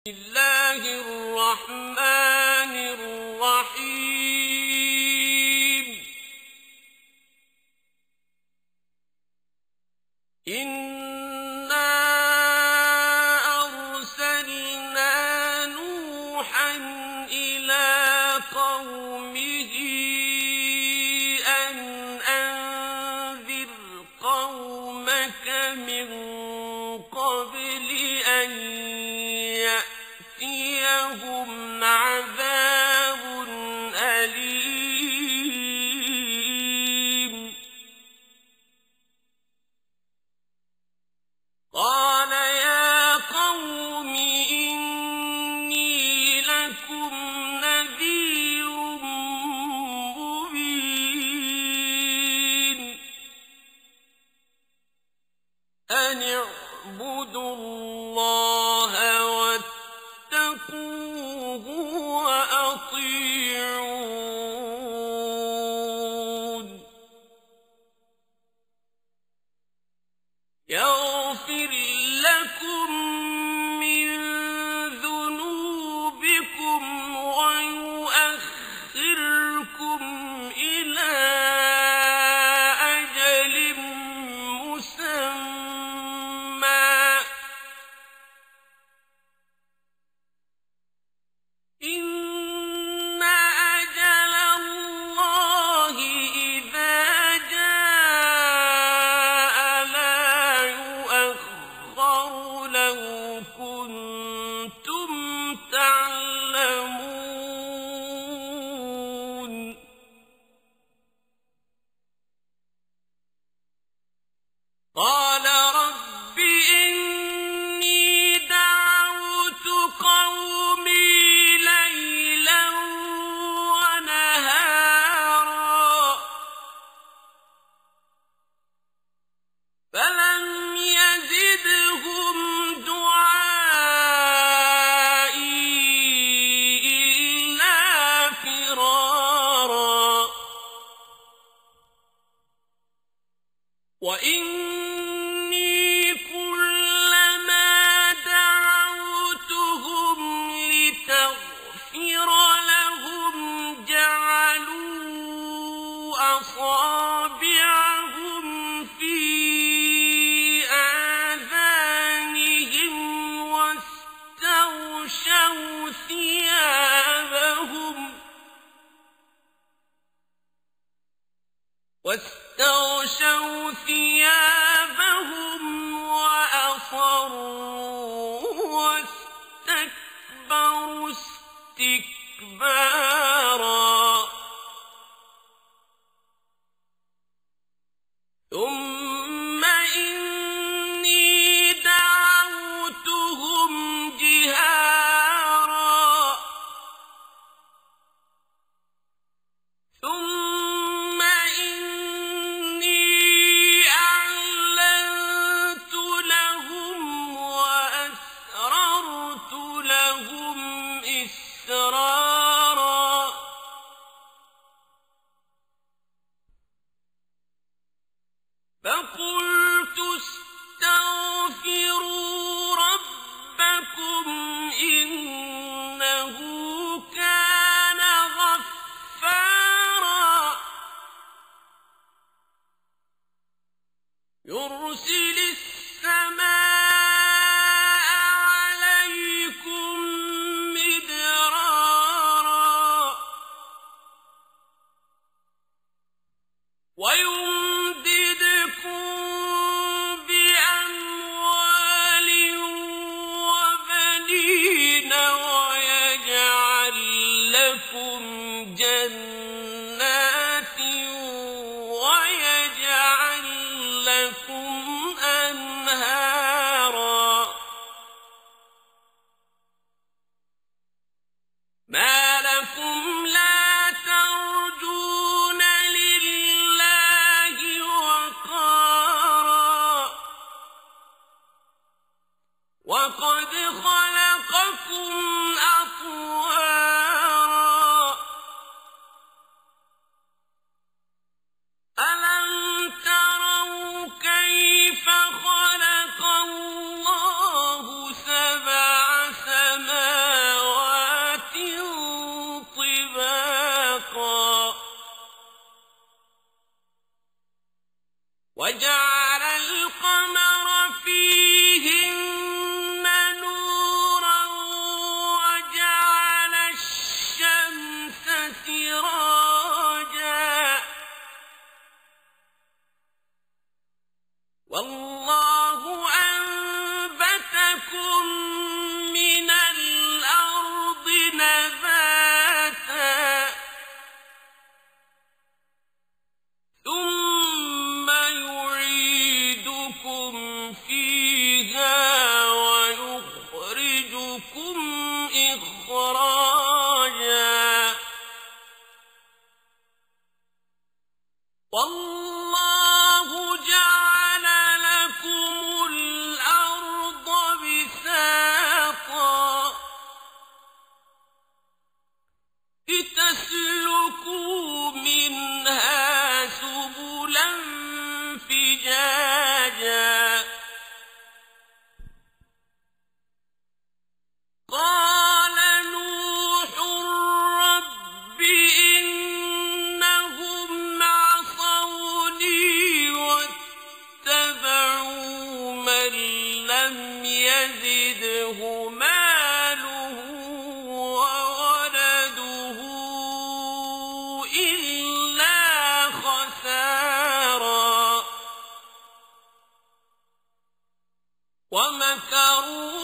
الله الرحمن الرحيم إنا أرسلنا نوحا إلى قومه أن أنذر قومك من قبل أن يأتيهم عذاب أليم قال يا قوم إني لكم نذير مبين أن اعبدوا الله واتقوه وأطيعون يغفر لكم من ذنوبكم ويؤخركم إلى أجل مسمى إن أجل الله إذا جاء لا يؤخر لو كنتم تعلمون قال رب إني دعوت قومي ليلا ونهارا فلم يزدهم دعائي إلا فرارا وإني كلما دعوتهم لتغفر لهم جعلوا أصابعهم في آذانهم واستغشوا ثيابهم وأصروا واستكبروا استكبارا ثم إني دعوتهم جهارا ثم إني أعلنت لهم وأسررت لهم إسرارا يسألكم إخراجا والله جعل لكم الأرض بساطا لتسلكوا منها سبلا فجاجا قال نوح رب إنهم عصوني واتبعوا من لم يزده ماله وولده إلا خسارا ومكروا